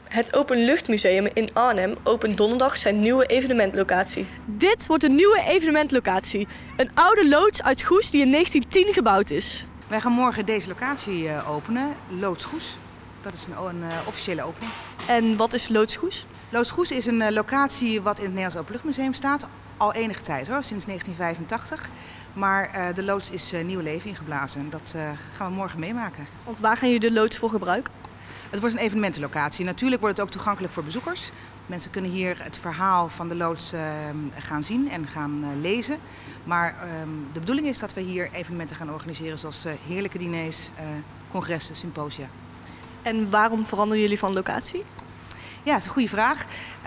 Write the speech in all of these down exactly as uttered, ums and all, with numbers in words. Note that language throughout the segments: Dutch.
Het Openluchtmuseum in Arnhem opent donderdag zijn nieuwe evenementlocatie. Dit wordt een nieuwe evenementlocatie. Een oude loods uit Goes die in negentien tien gebouwd is. Wij gaan morgen deze locatie uh, openen, Loods Goes. Dat is een, een uh, officiële opening. En wat is Loods Goes? Loods Goes is een uh, locatie wat in het Nederlands Openluchtmuseum staat. Al enige tijd hoor, sinds negentien vijfentachtig. Maar uh, de loods is uh, nieuw leven ingeblazen. Dat uh, gaan we morgen meemaken. Want waar gaan jullie de loods voor gebruiken? Het wordt een evenementenlocatie. Natuurlijk wordt het ook toegankelijk voor bezoekers. Mensen kunnen hier het verhaal van de loods uh, gaan zien en gaan uh, lezen. Maar uh, de bedoeling is dat we hier evenementen gaan organiseren zoals uh, heerlijke diners, uh, congressen, symposia. En waarom veranderen jullie van locatie? Ja, dat is een goede vraag.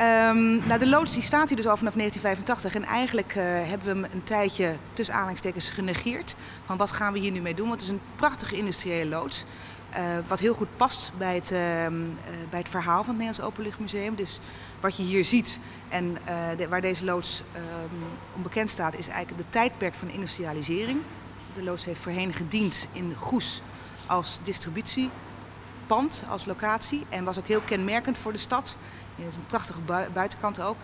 Um, nou, de loods die staat hier dus al vanaf negentien vijfentachtig en eigenlijk uh, hebben we hem een tijdje tussen aanhalingstekens genegeerd. Van wat gaan we hier nu mee doen? Want het is een prachtige industriële loods. Uh, wat heel goed past bij het, uh, uh, bij het verhaal van het Nederlands Openluchtmuseum. Dus wat je hier ziet en uh, de, waar deze loods uh, onbekend staat, is eigenlijk de tijdperk van industrialisering. De loods heeft voorheen gediend in Goes als distributiepand, als locatie. En was ook heel kenmerkend voor de stad. Het is een prachtige bui buitenkant ook.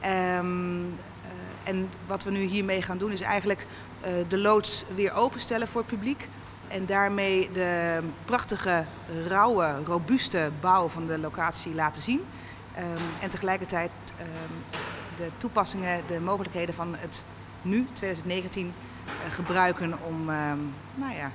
Um, uh, en wat we nu hiermee gaan doen is eigenlijk uh, de loods weer openstellen voor het publiek. En daarmee de prachtige, rauwe, robuuste bouw van de locatie laten zien. Um, en tegelijkertijd um, de toepassingen, de mogelijkheden van het nu, twintig negentien, uh, gebruiken om um, nou ja,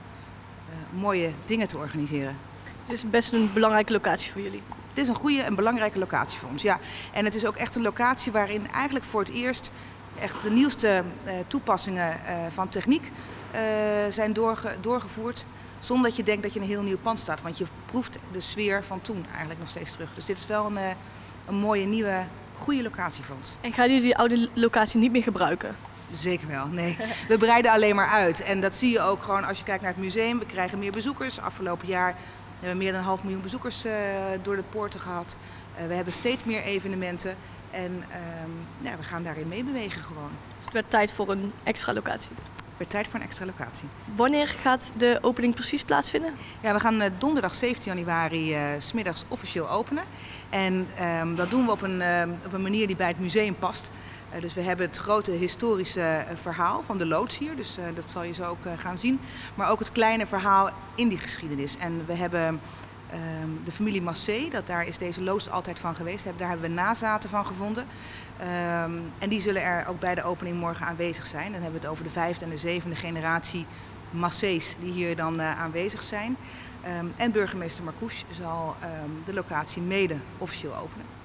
uh, mooie dingen te organiseren. Dus best een belangrijke locatie voor jullie. Het is een goede en belangrijke locatie voor ons, ja. En het is ook echt een locatie waarin eigenlijk voor het eerst echt de nieuwste uh, toepassingen uh, van techniek Uh, zijn doorge, doorgevoerd zonder dat je denkt dat je in een heel nieuw pand staat. Want je proeft de sfeer van toen eigenlijk nog steeds terug. Dus dit is wel een, uh, een mooie, nieuwe, goede locatie voor ons. En gaan jullie die oude locatie niet meer gebruiken? Zeker wel, nee. We breiden alleen maar uit. En dat zie je ook gewoon als je kijkt naar het museum. We krijgen meer bezoekers. Afgelopen jaar hebben we meer dan een half miljoen bezoekers uh, door de poorten gehad. Uh, we hebben steeds meer evenementen. En um, ja, we gaan daarin meebewegen gewoon. Dus het werd tijd voor een extra locatie? Weer tijd voor een extra locatie. Wanneer gaat de opening precies plaatsvinden? Ja, we gaan uh, donderdag zeventien januari uh, 's middags officieel openen. En um, dat doen we op een, uh, op een manier die bij het museum past. Uh, dus we hebben het grote historische uh, verhaal van de loods hier. Dus uh, dat zal je zo ook uh, gaan zien. Maar ook het kleine verhaal in die geschiedenis. En we hebben Um, de familie Massé, dat daar is deze loods altijd van geweest. Daar hebben we nazaten van gevonden. Um, en die zullen er ook bij de opening morgen aanwezig zijn. Dan hebben we het over de vijfde en de zevende generatie Massé's die hier dan uh, aanwezig zijn. Um, en burgemeester Marcouch zal um, de locatie mede officieel openen.